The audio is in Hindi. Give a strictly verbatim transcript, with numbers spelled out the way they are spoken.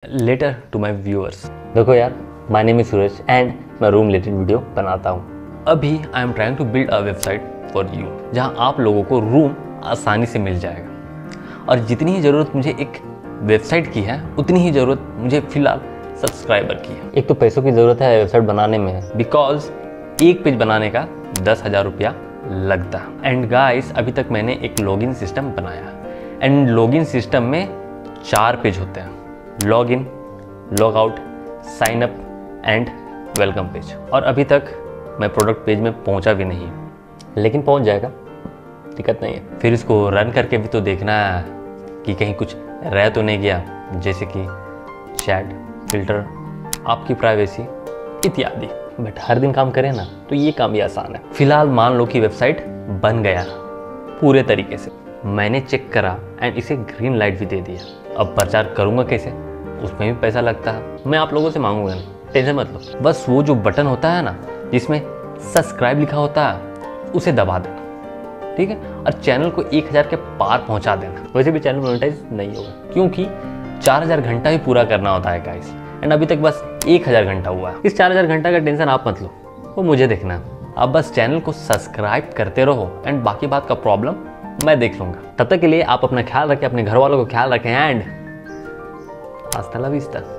Letter to my viewers. देखो यार, my name is Suresh and मैं रूम रिलेटेड वीडियो बनाता हूँ। अभी I am trying to build a website for you, जहाँ आप लोगों को रूम आसानी से मिल जाएगा। और जितनी ही ज़रूरत मुझे एक वेबसाइट की है, उतनी ही ज़रूरत मुझे फ़िलहाल सब्सक्राइबर की है। एक तो पैसों की ज़रूरत है वेबसाइट बनाने में, बिकॉज एक पेज बनाने का दस हज़ार रुपया लगता। एंड गाइस, अभी तक मैंने एक लॉगिन सिस्टम बनाया एंड लॉगिन सिस्टम में चार पेज होते हैं: login, log out, sign up and welcome page. और अभी तक मैं प्रोडक्ट पेज में पहुंचा भी नहीं, लेकिन पहुंच जाएगा, दिक्कत नहीं है। फिर इसको रन करके भी तो देखना है कि कहीं कुछ रह तो नहीं गया, जैसे कि चैट, फिल्टर, आपकी प्राइवेसी इत्यादि। बट हर दिन काम करें ना तो ये काम भी आसान है। फिलहाल मान लो कि वेबसाइट बन गया पूरे तरीके से, मैंने चेक करा एंड इसे ग्रीन लाइट भी दे दिया। अब प्रचार करूँगा कैसे, उसमें भी पैसा लगता है। मैं आप लोगों से मांगूंगा नहीं, टेंशन मत लो। बस वो जो बटन होता है ना जिसमें सब्सक्राइब लिखा होता है, उसे दबा देना, ठीक है। और चैनल को एक हज़ार के पार पहुंचा देना। वैसे भी चैनल मोनेटाइज नहीं होगा, क्योंकि चार हज़ार घंटा ही पूरा करना होता है गाइस, एंड अभी तक बस एक हज़ार घंटा हुआ है। इस चार हज़ार घंटा का टेंशन आप मत लो, वो मुझे देखना है। आप बस चैनल को सब्सक्राइब करते रहो एंड बाकी बात का प्रॉब्लम मैं देख लूँगा। तब तक के लिए आप अपना ख्याल रखें, अपने घर वालों को ख्याल रखें एंड हasta la vista।